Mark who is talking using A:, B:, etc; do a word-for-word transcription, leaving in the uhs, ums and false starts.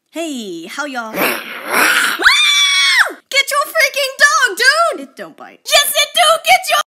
A: Hey, how y'all? Get your freaking dog, dude! It don't bite.
B: Yes, it do! Get your